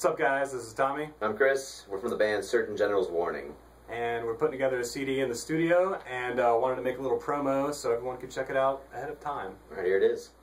What's up, guys? This is Tommy. I'm Chris. We're from the band Surgeon General's Warning. And we're putting together a CD in the studio and wanted to make a little promo so everyone could check it out ahead of time. Alright, here it is.